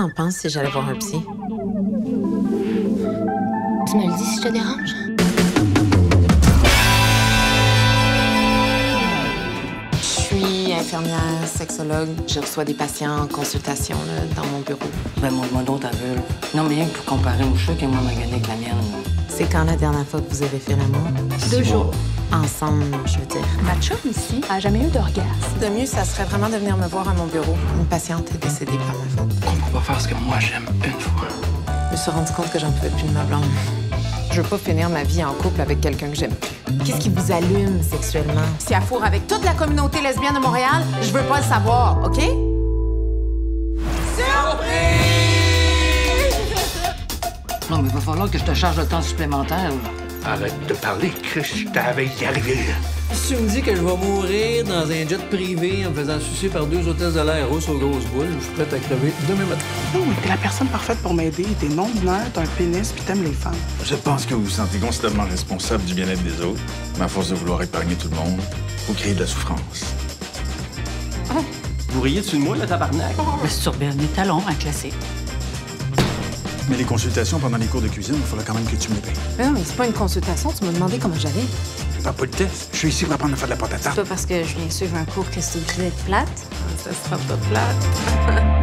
t'en penses si j'allais voir un psy? Tu me le dis si je te dérange? Je suis infirmière, sexologue. Je reçois des patients en consultation là, dans mon bureau. Ben, montre-moi d'autres ta vulve. Non, mais rien que pour comparer une chute et moi magané avec la mienne. C'est quand la dernière fois que vous avez fait l'amour? 2 jours. Ensemble, je veux dire. Ma chum ici a jamais eu d'orgasme. Le mieux, ça serait vraiment de venir me voir à mon bureau. Une patiente est décédée par ma faute. On peut pas faire ce que moi j'aime une fois. Je me suis rendu compte que j'en pouvais plus de ma blonde. Je veux pas finir ma vie en couple avec quelqu'un que j'aime plus. Qu'est-ce qui vous allume sexuellement? Si elle fourre avec toute la communauté lesbienne de Montréal, je veux pas le savoir, OK? Surprise! Non, mais il va falloir que je te charge de temps supplémentaire. Arrête de parler, Chris, je t'avais y arrivé. Si tu me dis que je vais mourir dans un jet privé en me faisant sucer par 2 hôtesses de l'air russes aux grosses boules, je suis prête à crever demain matin. Non, mais t'es la personne parfaite pour m'aider. T'es non-binaire, t'as un pénis, puis t'aimes les femmes. Je pense que vous vous sentez constamment responsable du bien-être des autres, mais à force de vouloir épargner tout le monde, vous créez de la souffrance. Vous riez dessus de moi, le tabarnak? Masturbère mes talons, un classique. Mais les consultations pendant les cours de cuisine, il faudra quand même que tu me les payes. Mais non, mais c'est pas une consultation. Tu m'as demandé comment j'allais. Fais pas le test. Je suis ici pour apprendre à faire de la pâte à C'est tarte. pas parce que je viens suivre un cours que c'est obligé d'être plate. Ça sera pas plate.